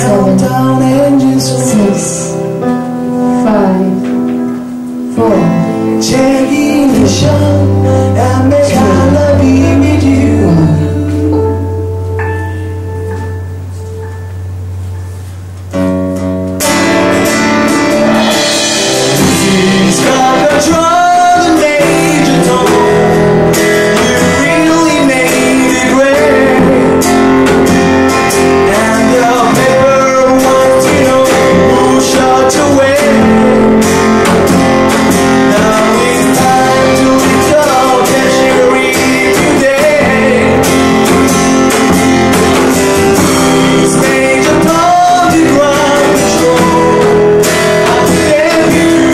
7, 6, 5, 4, taking the shot and make I love you with you. He's got control and major tone. You really made it great. And the paper wants to know who shot away. Now it's time to resolve that you read today. He's major tone to ground control. I tell you.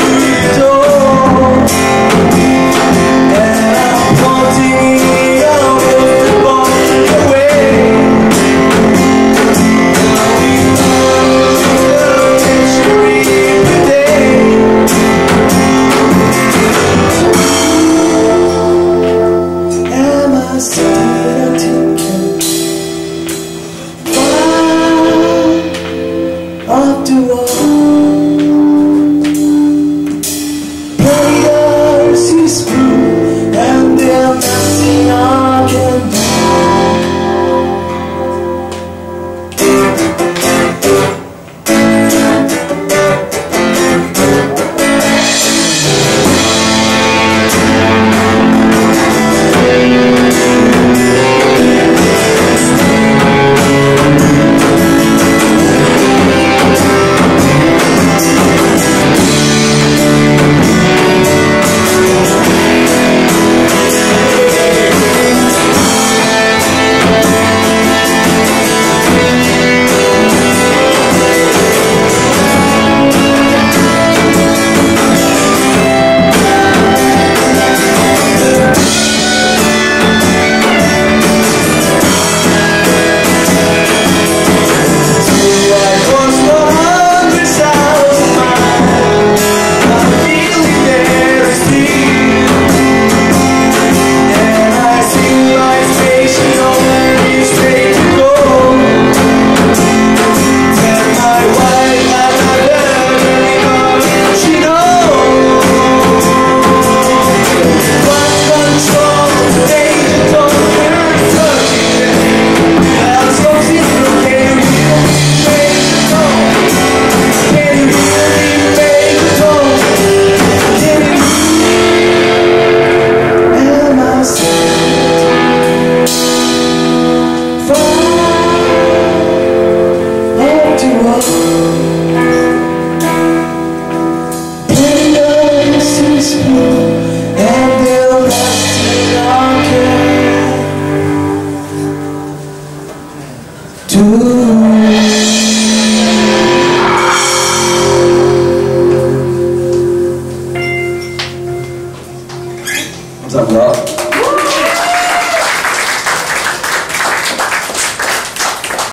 Up to all players is through, and there's nothing I can do. 감사합니다.